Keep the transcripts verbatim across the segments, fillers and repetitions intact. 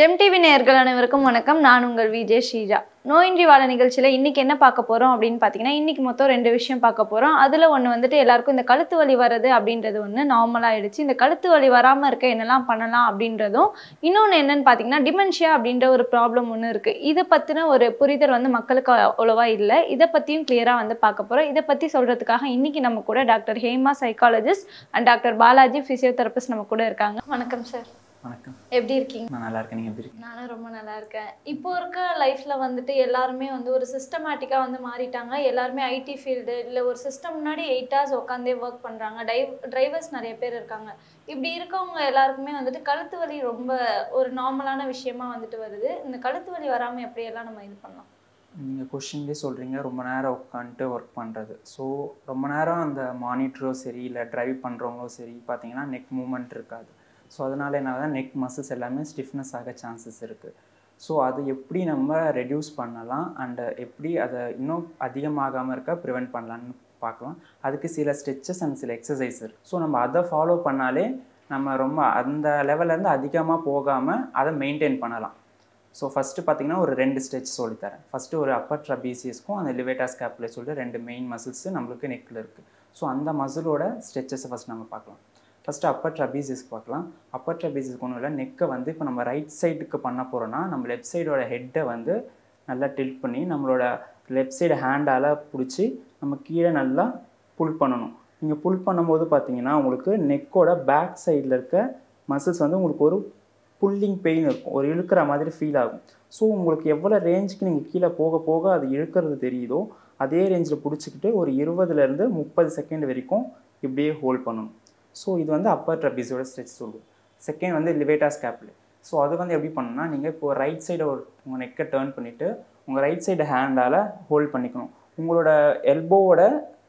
GEMTV நேயர்கள் அனைவருக்கும் வணக்கம். நான் உங்கள் விஜய் ஸ்ரீஜா. நோயின்றி வாழ நிகழ்ச்சியில இன்னைக்கு என்ன பார்க்க போறோம் அப்படின்னு பார்த்தீங்கன்னா, இன்னைக்கு மொத்தம் ரெண்டு விஷயம் பார்க்க போறோம். அதுல ஒன்று வந்துட்டு எல்லாருக்கும் இந்த கழுத்து வலி வருது அப்படின்றது ஒன்று நார்மலா ஆயிடுச்சு. இந்த கழுத்து வலி வராம இருக்க என்னெல்லாம் பண்ணலாம் அப்படின்றதும், இன்னொன்று என்னன்னு பார்த்தீங்கன்னா டிமென்ஷியா அப்படின்ற ஒரு ப்ராப்ளம் ஒன்று இருக்கு. இதை பத்தின ஒரு புரிதல் வந்து மக்களுக்கு அவ்வளவா இல்லை. இதை பத்தியும் கிளியரா வந்து பார்க்க போறோம். இதை பத்தி சொல்றதுக்காக இன்னைக்கு நம்ம கூட doctor Hema psychologist and doctor Balaji physiotherapist நம்ம கூட இருக்காங்க. வணக்கம் சார். வணக்கம். எப்படி இருக்கீங்க? நான் நல்லா இருக்கேன். நீங்க எப்படி இருக்கீங்க? நானும் ரொம்ப நல்லா இருக்கேன். இப்போ இருக்க லைஃப்ல வந்துட்டு எல்லாருமே வந்து ஒரு சிஸ்டமேட்டிக்கா வந்து மாறிட்டாங்க. எல்லாருமே ஐடி ஃபீல்டு இல்லை ஒரு சிஸ்டம் முன்னாடி எயிட் ஹவர்ஸ் உட்காந்தே ஒர்க் பண்றாங்க. டைவ் டிரைவர்ஸ் நிறைய பேர் இருக்காங்க. இப்படி இருக்கவங்க எல்லாருக்குமே வந்துட்டு கழுத்து வலி ரொம்ப ஒரு நார்மலான விஷயமா வந்துட்டு வருது. இந்த கழுத்து வலி வராமல் எப்படியெல்லாம் நம்ம இது பண்ணலாம்? நீங்கள் கொஷின்லேயே சொல்கிறீங்க ரொம்ப நேரம் உட்காந்துட்டு ஒர்க் பண்ணுறது. ஸோ ரொம்ப நேரம் அந்த மானிட்டரோ சரி இல்லை ட்ரைவ் பண்ணுறவங்களோ சரி பார்த்தீங்கன்னா நெக் மூமெண்ட் இருக்காது. ஸோ அதனால என்ன தான் நெக் மசில்ஸ் எல்லாமே ஸ்டிஃப்னஸ் ஆக சான்சஸ் இருக்குது. ஸோ அது எப்படி நம்ம ரெடியூஸ் பண்ணலாம் அண்டு எப்படி அதை இன்னும் அதிகமாகாமல் இருக்க ப்ரிவெண்ட் பண்ணலான்னு பார்க்கலாம். அதுக்கு சில ஸ்ட்ரெச்சஸ் அண்ட் சில எக்ஸசைஸ் இருக்குது. ஸோ நம்ம அதை ஃபாலோ பண்ணாலே நம்ம ரொம்ப அந்த லெவல்லேருந்து அதிகமாக போகாமல் அதை மெயின்டைன் பண்ணலாம். ஸோ ஃபஸ்ட்டு பார்த்திங்கன்னா ஒரு ரெண்டு ஸ்ட்ரெச் சொல்லித்தரேன். ஃபஸ்ட்டு ஒரு அப்பர் ட்ரபீசியஸ்க்கும் அந்த லிவேட்டர் ஸ்கேப்புலர் சொல்லிட்டு ரெண்டு மெயின் மசில்ஸு நம்மளுக்கு நெக்கில் இருக்குது. ஸோ அந்த மசிலோட ஸ்ட்ரெச்சஸை ஃபஸ்ட் நம்ம பார்க்கலாம். ஃபஸ்ட்டு அப்பர் ட்ரபீசியஸ்க்கு பார்க்கலாம். அப்பர் ட்ரபீசியஸ்க்கு ஒன்றும் இல்லை, நெக்கை வந்து இப்போ நம்ம ரைட் சைடுக்கு பண்ண போகிறோன்னா நம்ம லெஃப்ட் சைடோட ஹெட்டை வந்து நல்லா டில்ட் பண்ணி நம்மளோட லெஃப்ட் சைடு ஹேண்டால் பிடிச்சி நம்ம கீழே நல்லா புல் பண்ணணும். நீங்கள் புல் பண்ணும்போது பார்த்தீங்கன்னா உங்களுக்கு நெக்கோட பேக் சைடில் இருக்க மசில்ஸ் வந்து உங்களுக்கு ஒரு புல்லிங் பெயின் இருக்கும், ஒரு இழுக்கிற மாதிரி ஃபீல் ஆகும். ஸோ உங்களுக்கு எவ்வளோ ரேஞ்சுக்கு நீங்கள் கீழே போக போக அது இழுக்கிறது தெரியுதோ அதே ரேஞ்சில் பிடிச்சிக்கிட்டு ஒரு இருபதுலேருந்து முப்பது செகண்ட் வரைக்கும் இப்படியே ஹோல்ட் பண்ணணும். ஸோ இது வந்து அப்பர் ட்ரபீஸோட ஸ்ட்ரெச் சொல்லுவோம். செகண்ட் வந்து லிவேட்டர் ஸ்கேப்புலர். ஸோ அது வந்து எப்படி பண்ணணும்னா நீங்கள் இப்போ ரைட் சைடை ஒரு உங்கள் நெக்கை டேர்ன் பண்ணிவிட்டு உங்கள் ரைட் சைடு ஹேண்டால் ஹோல்ட் பண்ணிக்கணும். உங்களோட எல்போவோட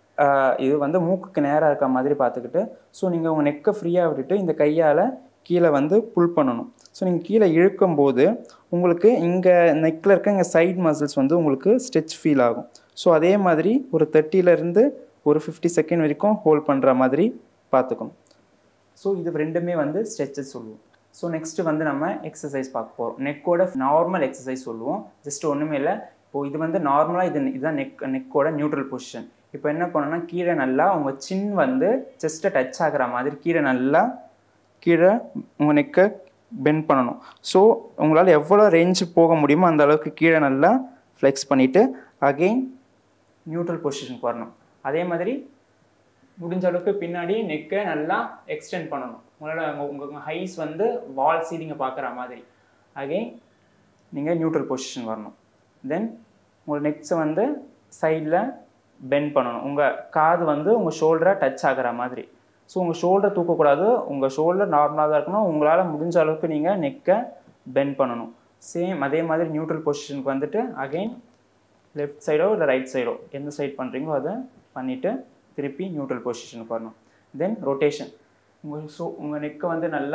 இது வந்து மூக்குக்கு நேராக இருக்க மாதிரி பார்த்துக்கிட்டு ஸோ நீங்கள் உங்கள் நெக்கை ஃப்ரீயாக விட்டுட்டு இந்த கையால் கீழே வந்து புல் பண்ணணும். ஸோ நீங்கள் கீழே இழுக்கும்போது உங்களுக்கு இங்கே நெக்கில் இருக்க இங்கே சைட் மசில்ஸ் வந்து உங்களுக்கு ஸ்ட்ரெச் ஃபீல் ஆகும். ஸோ அதே மாதிரி ஒரு தேர்ட்டிலேருந்து ஒரு ஃபிஃப்டி செகண்ட் வரைக்கும் ஹோல்ட் பண்ணுற மாதிரி பார்த்துக்கணும். ஸோ இது ரெண்டுமே வந்து ஸ்ட்ரெச்சஸ் சொல்லுவோம். ஸோ நெக்ஸ்ட்டு வந்து நம்ம எக்ஸசைஸ் பார்க்க போகிறோம். நெக்கோட நார்மல் எக்ஸசைஸ் சொல்லுவோம். ஜஸ்ட் ஒன்றுமே இல்லை, இப்போது இது வந்து நார்மலாக இது இதுதான் நெக் நெக்கோட நியூட்ரல் பொசிஷன். இப்போ என்ன பண்ணணும்னா கீழே நல்லா உங்கள் சின் வந்து ஜஸ்ட்டை டச் ஆகிற மாதிரி கீழே நல்லா கீழே உங்கள் நெக்கை பெண்ட் பண்ணணும். ஸோ உங்களால் எவ்வளோ ரேஞ்சு போக முடியுமோ அந்த அளவுக்கு கீழே நல்லா ஃப்ளெக்ஸ் பண்ணிவிட்டு அகெயின் நியூட்ரல் பொசிஷனுக்கு வரணும். அதே மாதிரி முடிஞ்ச அளவுக்கு பின்னாடி நெக்கை நல்லா எக்ஸ்டெண்ட் பண்ணணும். உங்களால் உங்கள் உங்கள் ஹைஸ் வந்து வால் சீலிங்கை பார்க்குற மாதிரி அகெயின் நீங்கள் நியூட்ரல் பொசிஷன் வரணும். தென் உங்கள் நெக்ஸை வந்து சைடில் பெண்ட் பண்ணணும். உங்கள் காது வந்து உங்கள் ஷோல்டரை டச் ஆகிற மாதிரி. ஸோ உங்கள் ஷோல்டரை தூக்கக்கூடாது, உங்கள் ஷோல்டர் நார்மலாக தான் இருக்கணும். உங்களால் முடிஞ்ச அளவுக்கு நீங்கள் நெக்கை பெண்ட் பண்ணணும். சேம் அதே மாதிரி நியூட்ரல் பொசிஷனுக்கு வந்துட்டு அகெயின் லெஃப்ட் சைடோ இல்லை ரைட் சைடோ எந்த சைட் பண்ணுறீங்களோ அதை பண்ணிவிட்டு திருப்பி நியூட்ரல் பொசிஷனுக்கு வரணும். தென் ரொட்டேஷன். உங்கள் ஷோ உங்கள் நெக்கை வந்து நல்லா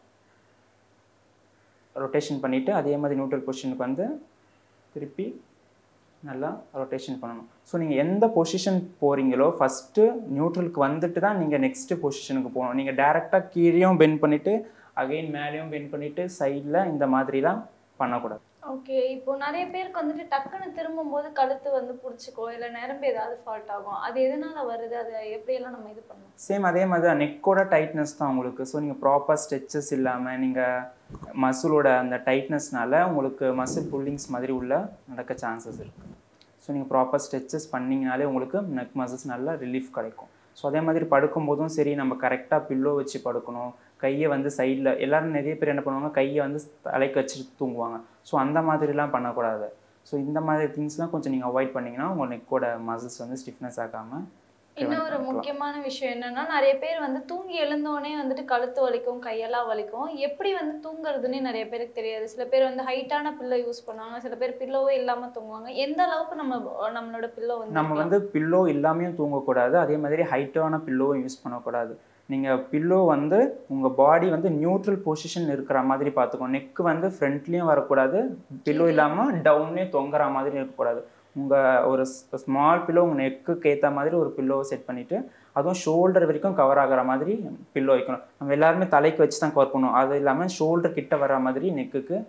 ரொட்டேஷன் பண்ணிவிட்டு அதே மாதிரி நியூட்ரல் பொசிஷனுக்கு வந்து திருப்பி நல்லா ரொட்டேஷன் பண்ணணும். ஸோ நீங்கள் எந்த பொசிஷன் போகிறீங்களோ ஃபஸ்ட்டு நியூட்ரலுக்கு வந்துட்டு தான் நீங்கள் நெக்ஸ்ட்டு பொசிஷனுக்கு போகணும். நீங்கள் டேரெக்டாக கீழேயும் பெண்ட் பண்ணிவிட்டு அகெயின் மேலேயும் பெண்ட் பண்ணிவிட்டு சைடில் இந்த மாதிரிலாம் பண்ணக்கூடாது. ஓகே, இப்போ நிறைய பேருக்கு வந்துட்டு டக்குன்னு திரும்பும்போது கழுத்து வந்து பிடிச்சிக்கோ இல்லை நரம்பு ஏதாவது ஃபால்ட் ஆகும். அது எதனால வருது? அதை எப்படியெல்லாம் நம்ம இது பண்ணணும்? சேம் அதே மாதிரி தான் நெக்கோட டைட்னஸ் தான் உங்களுக்கு. ஸோ நீங்கள் ப்ராப்பர் ஸ்ட்ரெச்சஸ் இல்லாமல் நீங்கள் மசிலோட அந்த டைட்னஸ்னால உங்களுக்கு மசில் புல்லிங்ஸ் மாதிரி உள்ள நடக்க சான்சஸ் இருக்குது. ஸோ நீங்கள் ப்ராப்பர் ஸ்ட்ரெச்சஸ் பண்ணிங்கனாலே உங்களுக்கு நெக் மசில்ஸ் நல்லா ரிலீஃப் கிடைக்கும். ஸோ அதே மாதிரி படுக்கும்போதும் சரி நம்ம கரெக்டாக பில்லோ வச்சு படுக்கணும். கையை வந்து சைடில் எல்லோரும் நிறைய பேர் என்ன பண்ணுவாங்க கையை வந்து தலைக்கு வச்சுட்டு தூங்குவாங்க. ஸோ அந்த மாதிரிலாம் பண்ணக்கூடாது. ஸோ இந்த மாதிரி திங்ஸ்லாம் கொஞ்சம் நீங்கள் அவாய்ட் பண்ணிங்கன்னா உங்கள் நெக்கோட மசில்ஸ் வந்து ஸ்டிஃப்னஸ் ஆகாமல். இன்னொரு முக்கியமான விஷயம் என்னன்னா நிறைய பேர் வந்து தூங்கி எழுந்தோடனே வந்துட்டு கழுத்து வலிக்கும் கையெல்லாம் வலிக்கும். எப்படி வந்து தூங்குறதுன்னே நிறைய பேருக்கு தெரியாது. சில பேர் வந்து ஹைட்டான பில்லோ யூஸ் பண்ணுவாங்க, சில பேர் பில்லோவே இல்லாமல் தூங்குவாங்க. எந்த அளவுக்கு நம்ம நம்மளோட பில்லோ வந்து நம்ம வந்து பில்லோ இல்லாமையும் தூங்கக்கூடாது, அதே மாதிரி ஹைட்டான பில்லோவும் யூஸ் பண்ணக்கூடாது. நீங்கள் பில்லோ வந்து உங்கள் பாடி வந்து நியூட்ரல் பொசிஷன் இருக்கிற மாதிரி பார்த்துக்கணும். நெக்கு வந்து ஃப்ரண்ட்லேயும் வரக்கூடாது, பில்லோ இல்லாமல் டவுன்லேயும் தொங்குற மாதிரி இருக்கக்கூடாது. உங்கள் ஒரு ஸ்மால் பில்லோ உங்கள் நெக்குக்கு ஏற்ற மாதிரி ஒரு பில்லோவை செட் பண்ணிவிட்டு அதுவும் ஷோல்டர் வரைக்கும் கவர் ஆகிற மாதிரி பில்லோ வைக்கணும். நம்ம எல்லாருமே தலைக்கு வச்சு தான் கவர் பண்ணுவோம். அது இல்லாமல் ஷோல்டர் கிட்ட வர மாதிரி நெக்குக்கு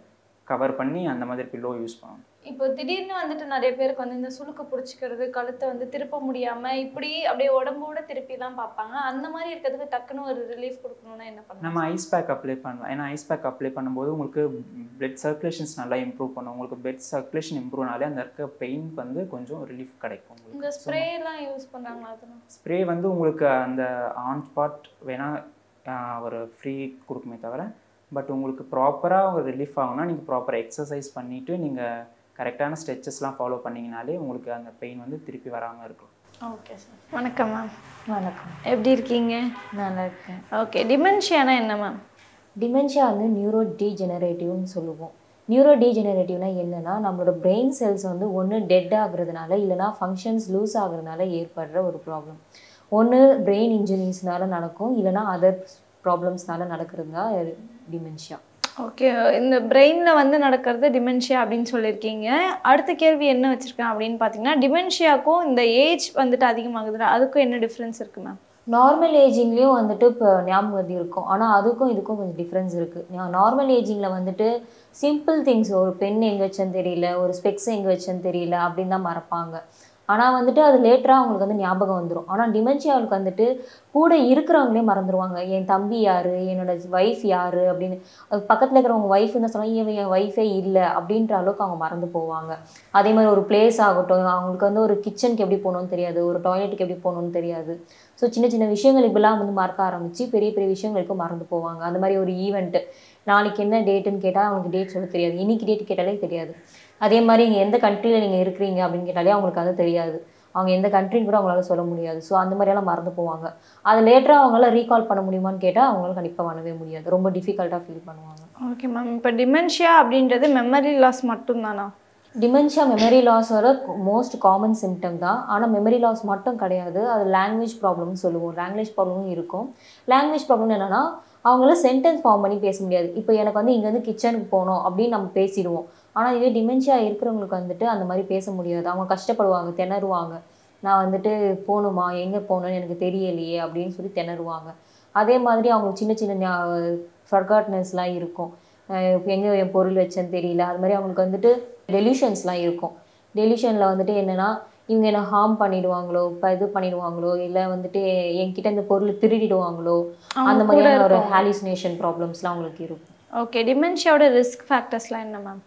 கவர் பண்ணி அந்த மாதிரி பில்லோ யூஸ் பண்ணணும். இப்போ திடீர்னு வந்துட்டு நிறைய பேருக்கு வந்து இந்த சுளுக்கு பிடிச்சிக்கிறது, கழுத்தை வந்து திருப்ப முடியாமல் இப்படி அப்படியே உடம்போட திருப்பிலாம் பார்ப்பாங்க. அந்த மாதிரி இருக்கிறதுக்கு டக்குன்னு ஒரு ரிலீஃப் கொடுக்கணும்னா என்ன பண்ணலாம்? நம்ம ஐஸ் பேக் அப்ளை பண்ணலாம். ஏன்னா ஐஸ் பேக் அப்ளை பண்ணும்போது உங்களுக்கு பிளட் சர்க்குலேஷன்ஸ் நல்லா இம்ப்ரூவ் பண்ணும். உங்களுக்கு பிளட் சர்க்குலேஷன் இம்ப்ரூவ்னாலே அந்த இருக்க பெயின் வந்து கொஞ்சம் ரிலீஃப் கிடைக்கும். இந்த ஸ்ப்ரேலாம் யூஸ் பண்ணுறாங்களா? அதெல்லாம் ஸ்ப்ரே வந்து உங்களுக்கு அந்த ஆன் ஸ்பாட் வேணால் ஒரு ஃப்ரீ கொடுக்குமே தவிர, பட் உங்களுக்கு ப்ராப்பராக ஒரு ரிலீஃப் ஆகும்னா நீங்கள் ப்ராப்பராக எக்ஸசைஸ் பண்ணிவிட்டு நீங்கள் கரெக்டான ஸ்ட்ரெச்சஸ்லாம் ஃபாலோ பண்ணிங்கனாலே உங்களுக்கு அந்த பெயின் வந்து திருப்பி வராமல் இருக்கும். Okay sir. வணக்கம் மேம். வணக்கம். எப்படி இருக்கீங்க? நல்லா இருக்கேன். ஓகே, டிமென்ஷியானா என்ன மேம்? டிமென்ஷியா வந்து நியூரோ டீஜெனரேட்டிவ்னு சொல்லுவோம். நியூரோ டீஜெனரேட்டிவ்னா என்னென்னா, நம்மளோட பிரெயின் செல்ஸ் வந்து ஒன்று டெட் ஆகுறதுனால இல்லைனா ஃபங்க்ஷன்ஸ் லூஸ் ஆகுறதுனால ஏற்படுற ஒரு ப்ராப்ளம். ஒன்று பிரெயின் இன்ஜுரிஸ்னால நடக்கும், இல்லைனா அதர் ப்ராப்ளம்ஸ்னால நடக்கிறது தான் டிமென்ஷியா. ஓகே, இந்த பிரெயினில் வந்து நடக்கிறது டிமென்ஷியா அப்படின்னு சொல்லியிருக்கீங்க. அடுத்த கேள்வி என்ன வச்சுருக்கேன் அப்படின்னு பார்த்தீங்கன்னா, டிமென்ஷியாவுக்கும் இந்த ஏஜ் வந்துட்டு அதிகமாகுதுல, அதுக்கும் என்ன டிஃப்ரென்ஸ் இருக்குது மேம்? நார்மல் ஏஜிங்லேயும் வந்துட்டு இப்போ ஞாபகம் இருக்கும், ஆனால் அதுக்கும் இதுக்கும் கொஞ்சம் டிஃப்ரென்ஸ் இருக்குது. நார்மல் ஏஜிங்கில் வந்துட்டு சிம்பிள் திங்ஸ், ஒரு பென் எங்கே வச்சேன்னு தெரியல, ஒரு ஸ்பெக்ஸ் எங்கே வச்சேன்னு தெரியல அப்படின்னு தான் மறப்பாங்க. ஆனால் வந்துட்டு அது லேட்டராக அவங்களுக்கு வந்து ஞாபகம் வந்துடும். ஆனால் டிமென்ஷியாவுக்கு வந்துட்டு கூட இருக்கிறவங்களே மறந்துடுவாங்க. என் தம்பி யார், என்னோட ஒய்ஃப் யார் அப்படின்னு. பக்கத்தில் இருக்கிறவங்க ஒய்ஃப்னு சொன்னால் இவன் என் ஒய்ஃபே இல்லை அப்படின்ற அளவுக்கு அவங்க மறந்து போவாங்க. அதே மாதிரி ஒரு பிளேஸ் ஆகட்டும், அவங்களுக்கு வந்து ஒரு கிச்சனுக்கு எப்படி போகணுன்னு தெரியாது, ஒரு டாய்லெட்டுக்கு எப்படி போகணுன்னு தெரியாது. ஸோ சின்ன சின்ன விஷயங்கள் இப்பெல்லாம் வந்து மறக்க ஆரம்பித்து பெரிய பெரிய விஷயங்களுக்கும் மறந்து போவாங்க. அந்த மாதிரி ஒரு ஈவெண்ட்டு, நாளைக்கு என்ன டேட்டுன்னு கேட்டால் அவங்களுக்கு டேட் சொல்ல தெரியாது, இன்றைக்கி டேட் கேட்டாலே தெரியாது. அதே மாதிரி இங்கே எந்த கண்ட்ரியில் நீங்கள் இருக்கிறீங்க அப்படின்னு கேட்டாலே அவங்களுக்கு அது தெரியாது, அவங்க எந்த கண்ட்ரின்னு கூட அவங்களால சொல்ல முடியாது. ஸோ அந்த மாதிரியெல்லாம் மறந்து போவாங்க. அது லேட்டராக அவங்களால ரீகால் பண்ண முடியுமான்னு கேட்டால் அவங்களால கண்டிப்பாக பண்ணவே முடியாது, ரொம்ப டிஃபிகல்ட்டாக ஃபீல் பண்ணுவாங்க. ஓகே மேம், இப்போ டிமென்ஷியா அப்படின்றது மெமரி லாஸ் மட்டும்தானா? டிமென்ஷியா மெமரி லாஸோட மோஸ்ட் காமன் சிம்டம் தான். ஆனால் மெமரி லாஸ் மட்டும் கிடையாது, அது லாங்குவேஜ் ப்ராப்ளம்னு சொல்லுவோம். லாங்குவேஜ் ப்ராப்ளமும் இருக்கும். லாங்குவேஜ் ப்ராப்ளம் என்னென்னா, அவங்கள சென்டென்ஸ் ஃபார்ம் பண்ணி பேச முடியாது. இப்போ எனக்கு வந்து இங்கேருந்து கிச்சனுக்கு போகணும் அப்படின்னு நம்ம பேசிடுவோம். ஆனால் இதே டிமென்ஷியா இருக்கிறவங்களுக்கு வந்துட்டு அந்த மாதிரி பேச முடியாது. அவங்க கஷ்டப்படுவாங்க, திணறுவாங்க. நான் வந்துட்டு போகணுமா, எங்கே போகணுன்னு எனக்கு தெரியலையே அப்படின்னு சொல்லி திணறுவாங்க. அதே மாதிரி அவங்களுக்கு சின்ன சின்ன ஃபர்காட்னஸ்லாம் இருக்கும். எங்கே என் பொருள் வச்சேன்னு தெரியல. அது மாதிரி அவங்களுக்கு வந்துட்டு டெலியூஷன்ஸ்லாம் இருக்கும். டெலியூஷனில் வந்துட்டு என்னென்னா, இவங்க என்ன ஹார்ம் பண்ணிடுவாங்களோ, இப்போ இது பண்ணிடுவாங்களோ, இல்லை வந்துட்டு என்கிட்ட இந்த பொருள் திருடிடுவாங்களோ, அந்த மாதிரியான ஒரு ஹாலுசினேஷன் ப்ராப்ளம்ஸ்லாம் அவங்களுக்கு இருக்கும். ஓகே, டிமென்ஷியாவோட ரிஸ்க் ஃபேக்டர்ஸ்லாம் என்ன மேம்?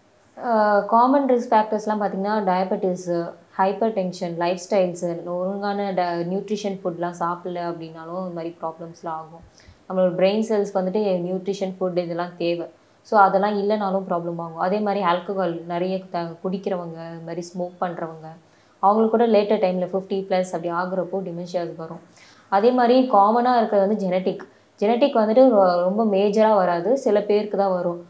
காமன் ரிஸ்க் ஃபேக்டர்ஸ்லாம் பார்த்திங்கன்னா, diabetes, hyper tension, life styles, ஒழுங்கான ட நியூட்ரிஷன் ஃபுட்லாம் சாப்பிடல அப்படின்னாலும் இந்த மாதிரி ப்ராப்ளம்ஸ்லாம் ஆகும். நம்மளோட பிரெயின் செல்ஸ்க்கு வந்துட்டு நியூட்ரிஷன் ஃபுட் இதெல்லாம் தேவை. ஸோ அதெல்லாம் இல்லைனாலும் ப்ராப்ளம் ஆகும். அதே மாதிரி ஆல்கஹால் நிறைய த குடிக்கிறவங்க, இது மாதிரி ஸ்மோக் பண்ணுறவங்க, அவங்களுக்கு கூட லேட்டர் டைமில் ஃபிஃப்டி ப்ளஸ் அப்படி ஆகுறப்போ டிமென்ஷியாஸ் வரும். அதே மாதிரி காமனாக இருக்கிறது வந்து ஜெனட்டிக். ஜெனட்டிக் வந்துட்டு ரொம்ப மேஜராக வராது, சில பேருக்கு தான் வரும்.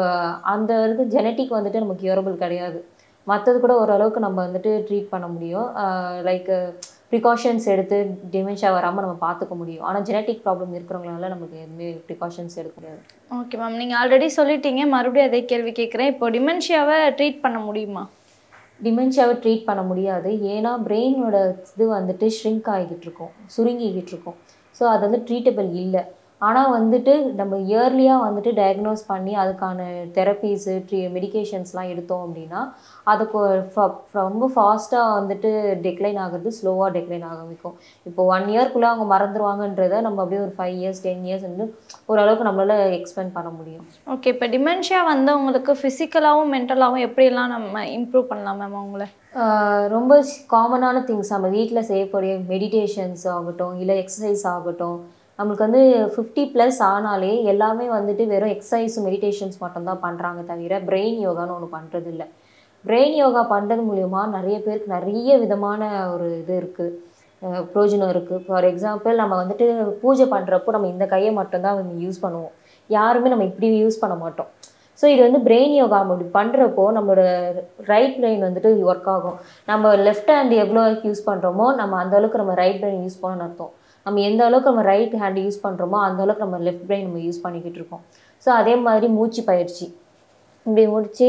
அந்த இது ஜெனட்டிக் வந்துட்டு நமக்கு கியூரபிள் கிடையாது. மற்றது கூட ஓரளவுக்கு நம்ம வந்துட்டு ட்ரீட் பண்ண முடியும், லைக் ப்ரிகாஷன்ஸ் எடுத்து டிமென்ஷியா வராமல் நம்ம பார்த்துக்க முடியும். ஆனால் ஜெனட்டிக் ப்ராப்ளம் இருக்கிறவங்களால நமக்கு எதுவுமே ப்ரிகாஷன்ஸ் எடுக்க முடியாது. ஓகே மேம், நீங்கள் ஆல்ரெடி சொல்லிட்டீங்க, மறுபடியும் அதே கேள்வி கேட்குறேன். இப்போ டிமென்ஷியாவை ட்ரீட் பண்ண முடியுமா? டிமென்ஷியாவை ட்ரீட் பண்ண முடியாது. ஏன்னா பிரெயினோட இது வந்துட்டு ஷ்ரிங்க் ஆகிக்கிட்டு இருக்கும், சுருங்கிக்கிட்டு இருக்கும். ஸோ அது வந்து ட்ரீட்டபிள் இல்லை. ஆனால் வந்துட்டு நம்ம இயர்லியாக வந்துட்டு டயக்னோஸ் பண்ணி அதுக்கான தெரப்பீஸு, ட்ரீ மெடிக்கேஷன்ஸ்லாம் எடுத்தோம் அப்படின்னா அதுக்கு ரொம்ப ஃபாஸ்ட்டாக வந்துட்டு டெக்ளைன் ஆகிறது ஸ்லோவாக டெக்ளைன் ஆரம்பிக்கும். இப்போ ஒன் இயர்க்குள்ளே அவங்க மறந்துடுவாங்கன்றதை நம்ம அப்படியே ஒரு ஃபைவ் இயர்ஸ் டென் இயர்ஸ் வந்து ஓரளவுக்கு நம்மளால் எக்ஸ்பெண்ட் பண்ண முடியும். ஓகே, இப்போ டிமென்ஷியா வந்தவங்களுக்கு ஃபிசிக்கலாகவும் மென்டலாகவும் எப்படிலாம் நம்ம இம்ப்ரூவ் பண்ணலாம் மேம் அவங்கள? ரொம்ப காமனான திங்ஸ் நம்ம வீட்டில் செய்யக்கூடிய மெடிடேஷன்ஸ் ஆகட்டும், இல்லை எக்ஸசைஸ் ஆகட்டும். நம்மளுக்கு வந்து ஃபிஃப்டி ப்ளஸ் ஆனாலே எல்லாமே வந்துட்டு வெறும் எக்ஸசைஸ் மெடிடேஷன்ஸ் மட்டும்தான் பண்ணுறாங்க தவிர பிரெயின் யோகான்னு ஒன்று பண்ணுறது இல்லை. பிரெயின் யோகா பண்ணுறது மூலிமா நிறைய பேருக்கு நிறைய விதமான ஒரு இது இருக்குது, பிரயோஜனம் இருக்குது. ஃபார் எக்ஸாம்பிள், நம்ம வந்துட்டு பூஜை பண்ணுறப்போ நம்ம இந்த கையை மட்டும்தான் வந்து யூஸ் பண்ணுவோம், யாருமே நம்ம இப்படி யூஸ் பண்ண மாட்டோம். ஸோ இது வந்து பிரெயின் யோகா அப்படி பண்ணுறப்போ நம்மளோட ரைட் பிரெயின் வந்துட்டு ஒர்க் ஆகும். நம்ம லெஃப்ட் ஹேண்ட் எவ்வளோ யூஸ் பண்ணுறோமோ நம்ம அந்த அளவுக்கு நம்ம ரைட் பிரெயின் யூஸ் பண்ணணும்னு அர்த்தம். நம்ம எந்த அளவுக்கு நம்ம ரைட் ஹேண்ட் யூஸ் பண்ணுறோமோ அந்த அளவுக்கு நம்ம லெஃப்ட் பிரெயின் நம்ம யூஸ் பண்ணிக்கிட்டு இருக்கோம். ஸோ அதே மாதிரி மூச்சு பயிற்சி, இப்படி முடிச்சு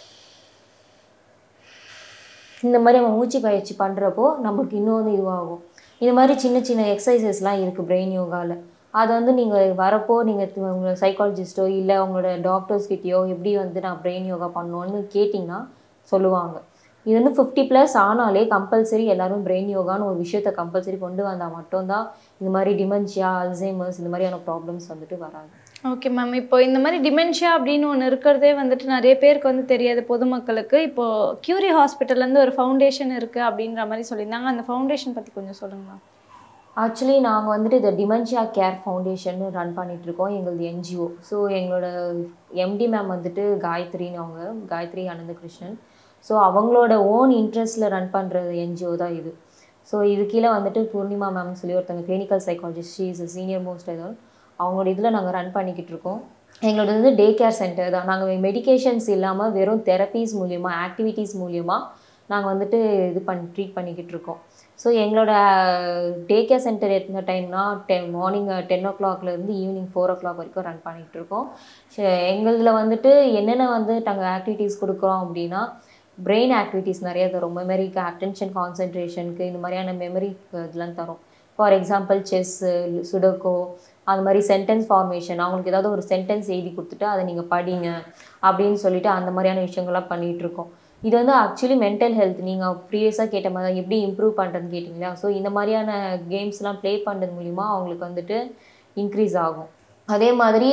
இந்த மாதிரி நம்ம மூச்சு பயிற்சி பண்ணுறப்போ நம்மளுக்கு இன்னொன்று இதுவாகும். இது மாதிரி சின்ன சின்ன எக்ஸசைசஸ்லாம் இருக்குது பிரெயின் யோகாவில். அதை வந்து நீங்கள் வரப்போ நீங்கள் உங்களோட சைக்காலஜிஸ்ட்டோ இல்லை உங்களோட டாக்டர்ஸ்கிட்டயோ எப்படி வந்து நான் பிரெயின் யோகா பண்ணணும்னு கேட்டிங்கன்னா சொல்லுவாங்க. இது வந்து ஃபிஃப்டி ப்ளஸ் ஆனாலே கம்பல்சரி எல்லாரும் பிரெயின் யோகான்னு ஒரு விஷயத்தை கம்பல்சரி கொண்டு வந்தால் மட்டும்தான் இந்த மாதிரி டிமென்ஷியா, அல்சைமர்ஸ் இந்த மாதிரியான ப்ராப்ளம்ஸ் வந்துட்டு வராது. Okay ma'am. இப்போ இந்த மாதிரி டிமென்ஷியா அப்படின்னு ஒன்று இருக்கிறதே வந்துட்டு நிறைய பேருக்கு வந்து தெரியாது பொதுமக்களுக்கு. இப்போது கியூரி ஹாஸ்பிட்டல்லேருந்து ஒரு ஃபவுண்டேஷன் இருக்குது அப்படின்ற மாதிரி சொல்லியிருந்தாங்க. அந்த ஃபவுண்டேஷன் பற்றி கொஞ்சம் சொல்லுங்களா? ஆக்சுவலி நாங்கள் வந்துட்டு இந்த டிமென்ஷியா கேர் ஃபவுண்டேஷன் ரன் பண்ணிகிட்ருக்கோம், எங்களது என்ஜிஓ. ஸோ எங்களோட எம்டி மேம் வந்துட்டு காயத்ரின்னு, அவங்க காயத்ரி அனந்தகிருஷ்ணன். ஸோ அவங்களோட ஓன் இன்ட்ரெஸ்ட்டில் ரன் பண்ணுறது என்ஜிஓ தான் இது. ஸோ இது கீழே வந்துட்டு பூர்ணிமா மேம்னு சொல்லி ஒருத்தங்க clinical psychologist, she is senior most ஏதோ அவங்களோட இதில் நாங்கள் ரன் பண்ணிக்கிட்டு இருக்கோம். எங்களோட வந்து டே கேர் சென்டர் தான். நாங்கள் மெடிக்கேஷன்ஸ் இல்லாமல் வெறும் தெரப்பீஸ் மூலியமாக, ஆக்டிவிட்டீஸ் மூலியமாக நாங்கள் வந்துட்டு இது பண்ணி ட்ரீட் பண்ணிக்கிட்டு இருக்கோம். ஸோ எங்களோட டே கேர் சென்டர் எத்தனை டைம்னா டென் மார்னிங் டென் ஓ கிளாக்லேருந்து ஈவினிங் ஃபோர் ஓ கிளாக் வரைக்கும் ரன் பண்ணிகிட்டு இருக்கோம். எங்களில் வந்துட்டு என்னென்ன வந்து நாங்கள் ஆக்டிவிட்டீஸ் கொடுக்குறோம் அப்படின்னா, பிரெயின் ஆக்டிவிட்டீஸ் நிறைய தரும். மெமரிக்கு, அட்டென்ஷன் கான்சன்ட்ரேஷனுக்கு இந்த மாதிரியான மெமரி இதெல்லாம் தரும். ஃபார் எக்ஸாம்பிள் செஸ்ஸு, சுடோக்கோ, அது மாதிரி சென்டென்ஸ் ஃபார்மேஷன். அவங்களுக்கு ஏதாவது ஒரு சென்டென்ஸ் எழுதி கொடுத்துட்டு அதை நீங்கள் படிங்க அப்படின்னு சொல்லிட்டு அந்த மாதிரியான விஷயங்கள்லாம் பண்ணிகிட்ருக்கோம். இது வந்து ஆக்சுவலி மென்டல் ஹெல்த், நீங்கள் ப்ரீவியஸாக கேட்ட மாதிரி தான் எப்படி இம்ப்ரூவ் பண்ணுறதுன்னு கேட்டிங்களா. ஸோ இந்த மாதிரியான கேம்ஸ்லாம் ப்ளே பண்ணுறது மூலிமா அவங்களுக்கு வந்துட்டு இன்க்ரீஸ் ஆகும். அதே மாதிரி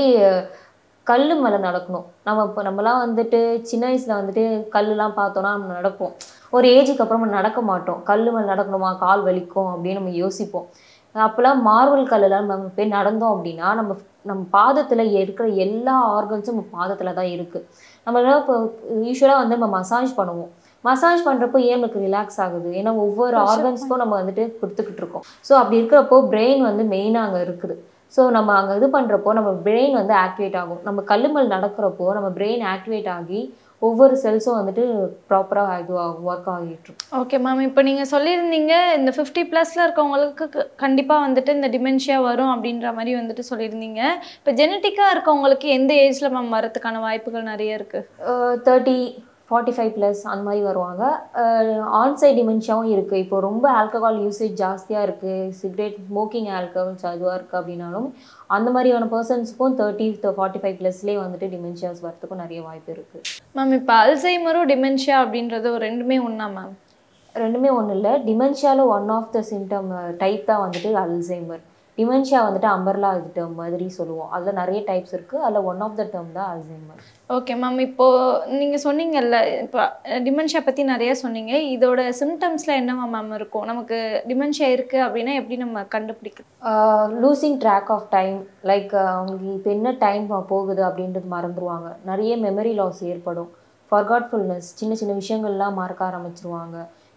கல் மேலே நடக்கணும். நம்ம இப்போ நம்மலாம் வந்துட்டு சின்ன வயசில் வந்துட்டு கல்லுலாம் பார்த்தோன்னா நம்ம நடப்போம். ஒரு ஏஜுக்கு அப்புறம் நம்ம நடக்க மாட்டோம். கல் மேலே நடக்கணுமா, கால் வலிக்கும் அப்படின்னு நம்ம யோசிப்போம். அப்போலாம் மார்பிள் கல்லெலாம் நம்ம போய் நடந்தோம் அப்படின்னா நம்ம நம்ம பாதத்தில் இருக்கிற எல்லா ஆர்கன்ஸும் நம்ம பாதத்தில் தான் இருக்குது. நம்மளால இப்போ யூஸ்வலாக வந்து நம்ம மசாஜ் பண்ணுவோம். மசாஜ் பண்ணுறப்போ ஏன் நமக்கு ரிலாக்ஸ் ஆகுது? ஏன்னா ஒவ்வொரு ஆர்கன்ஸ்க்கும் நம்ம வந்துட்டு கொடுத்துக்கிட்டு இருக்கோம். ஸோ அப்படி இருக்கிறப்போ பிரெயின் வந்து மெயினாக அங்கே இருக்குது. ஸோ நம்ம அங்கே இது பண்ணுறப்போ நம்ம பிரெயின் வந்து ஆக்டிவேட் ஆகும். நம்ம கல் மேல் நடக்கிறப்போ நம்ம பிரெயின் ஆக்டிவேட் ஆகி ஒவ்வொரு செல்ஸும் வந்துட்டு ப்ராப்பராக இது ஆகும், ஒர்க் ஆகிட்டு. Okay ma'am. இப்போ நீங்கள் சொல்லியிருந்தீங்க இந்த ஃபிஃப்டி ப்ளஸில் இருக்கவங்களுக்கு கண்டிப்பாக வந்துட்டு இந்த டிமென்ஷியா வரும் அப்படின்ற மாதிரி வந்துட்டு சொல்லியிருந்தீங்க. இப்போ ஜெனட்டிக்காக இருக்கவங்களுக்கு எந்த ஏஜில் மேம் வரதுக்கான வாய்ப்புகள் நிறைய இருக்குது? தேர்ட்டி ஃபார்ட்டி ஃபைவ் ப்ளஸ் அந்த மாதிரி வருவாங்க. ஆன்சைட் டிமென்ஷியாவும் இருக்குது. இப்போ ரொம்ப ஆல்கஹால் யூசேஜ் ஜாஸ்தியாக இருக்குது, சிகரெட் ஸ்மோக்கிங், ஆல்கஹால்ஸ் அதுவாக இருக்குது அப்படின்னாலும் அந்த மாதிரியான பர்சன்ஸுக்கும் தேர்ட்டி ஃபார்ட்டி ஃபைவ் ப்ளஸ்லேயே வந்துட்டு டிமென்ஷியாஸ் வரத்துக்கும் நிறைய வாய்ப்பு இருக்குது. மேம் இப்போ அல்சைமரும் டிமென்ஷியா அப்படின்றது ரெண்டுமே ஒன்றா மேம்? ரெண்டுமே ஒன்றும் இல்லை. டிமென்ஷியாவில் one of the symptom type தான் வந்துட்டு அல்சைமர். டிமென்ஷியா வந்துட்டு அம்பர்லா இது டேர்ம் மாதிரி சொல்லுவோம். அதில் நிறைய டைப்ஸ் இருக்குது. அதில் ஒன் ஆஃப் த டேர்ம் தான் அல்சைமர். Okay ma'am. இப்போது நீங்கள் சொன்னீங்கல்ல, இப்போ டிமென்ஷியா பற்றி நிறையா சொன்னீங்க. இதோட சிம்டம்ஸில் என்னவா மேம் இருக்கும்? நமக்கு டிமென்ஷியா இருக்குது அப்படின்னா எப்படி நம்ம கண்டுபிடிக்கலாம்? Losing track of time, like அவங்களுக்கு இப்போ என்ன டைம் போகுது அப்படின்றது மறந்துடுவாங்க. நிறைய மெமரி லாஸ் ஏற்படும். ஃபர்காட்ஃபுல்னஸ், சின்ன சின்ன விஷயங்கள்லாம் மறக்க ஆரம்பிச்சிருவாங்க.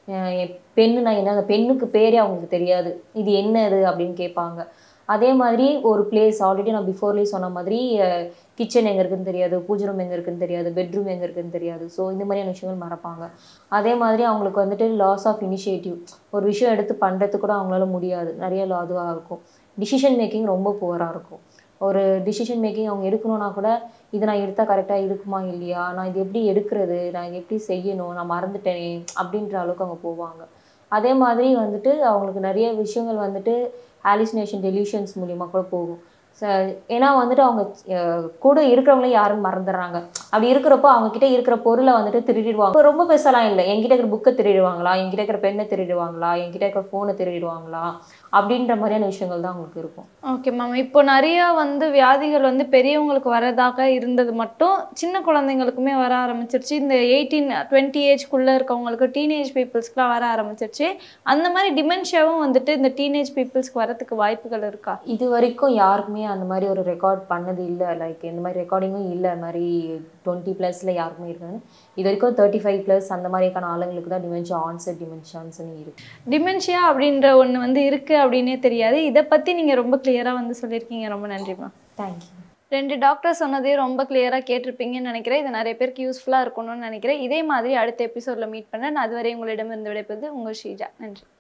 பெண்ணுனா என்ன, அந்த பெண்ணுக்கு பேரே அவங்களுக்கு தெரியாது, இது என்னது அப்படின்னு கேட்பாங்க. அதே மாதிரி ஒரு பிளேஸ், ஆல்ரெடி நான் பிஃபோர்லேயே சொன்ன மாதிரி கிச்சன் எங்கே இருக்குதுன்னு தெரியாது, பூஜை ரூம் எங்கே இருக்குதுன்னு தெரியாது, பெட்ரூம் எங்கே இருக்குதுன்னு தெரியாது. ஸோ இந்த மாதிரியான விஷயங்கள் மறப்பாங்க. அதே மாதிரி அவங்களுக்கு வந்துட்டு லாஸ் ஆஃப் இனிஷியேட்டிவ், ஒரு விஷயம் எடுத்து பண்ணுறதுக்கு கூட அவங்களால முடியாது, நிறைய அதுவாக இருக்கும். டிசிஷன் மேக்கிங் ரொம்ப புவராக இருக்கும். ஒரு டிசிஷன் மேக்கிங் அவங்க எடுக்கணும்னா கூட இது நான் எடுத்தால் கரெக்டாக இருக்குமா இல்லையா, நான் இது எப்படி எடுக்கிறது, நான் இது எப்படி செய்யணும், நான் மறந்துட்டேனே அப்படின்ற அளவுக்கு அவங்க போவாங்க. அதே மாதிரி வந்துட்டு அவங்களுக்கு நிறைய விஷயங்கள் வந்துட்டு ஹாலுசினேஷன், டெலியூஷன்ஸ் மூலிமா கூட போகும். ச ஏன்னா வந்துட்டு அவங்க கூட இருக்கிறவங்களே யாரும் மறந்துடுறாங்க. அப்படி இருக்கிறப்போ அவங்கக்கிட்ட இருக்கிற பொருளை வந்துட்டு திருடிடுவாங்க. ரொம்ப பெருசாலாம் இல்லை, என்கிட்ட இருக்கிற புக்கை திருடிடுவாங்களா, என்கிட்ட இருக்கிற பெண்ணை திருடிடுவாங்களா, என்கிட்ட இருக்கிற ஃபோனை திருடிடுவாங்களா அப்படின்ற மாதிரியான விஷயங்கள் தான் அவங்களுக்கு இருக்கும். Okay ma'am. இப்போ நிறையா வந்து வியாதிகள் வந்து பெரியவங்களுக்கு வரதாக இருந்தது மட்டும் சின்ன குழந்தைங்களுக்குமே வர ஆரம்பிச்சிருச்சு. இந்த எயிட்டீன் டுவெண்ட்டி ஏஜ்க்குள்ளே இருக்கவங்களுக்கு, டீனேஜ் பீப்புள்ஸ்க்குலாம் வர ஆரம்பிச்சிருச்சு. அந்த மாதிரி டிமென்ஷியாவும் வந்துட்டு இந்த டீனேஜ் பீப்புள்ஸ்க்கு வரத்துக்கு வாய்ப்புகள் இருக்கா? இது வரைக்கும் யாருக்குமே அந்த மாதிரி ஒரு ரெக்கார்ட் பண்ணது இல்லை. லைக் இந்த மாதிரி ரெக்கார்டிங்கும் இல்லை. மாதிரி டுவெண்ட்டி ப்ளஸில் யாருக்குமே இருக்குன்னு இது வரைக்கும் தேர்ட்டி ஃபைவ் ப்ளஸ் அந்த மாதிரியான ஆளுங்களுக்கு தான் டிமென்ஷியா, ஆன்செட் டிமென்ஷியான்ஸ்னு இருக்குது. டிமென்ஷியா அப்படின்ற ஒன்று வந்து இருக்குது அப்படின்னே தெரியாது. இதை பற்றி நீங்கள் ரொம்ப கிளியராக வந்து சொல்லியிருக்கீங்க. ரொம்ப நன்றிம்மா. தேங்க்யூ. ரெண்டு டாக்டர் சொன்னதையும் ரொம்ப கிளியராக கேட்டிருப்பீங்கன்னு நினைக்கிறேன். இது நிறைய பேருக்கு யூஸ்ஃபுல்லாக இருக்கணும்னு நினைக்கிறேன். இதே மாதிரி அடுத்த எபிசோடில் மீட் பண்ணேன். நான் அதுவரை உங்களிடம் இருந்து விடைபெறுவது உங்கள் ஷீஜா. நன்றி.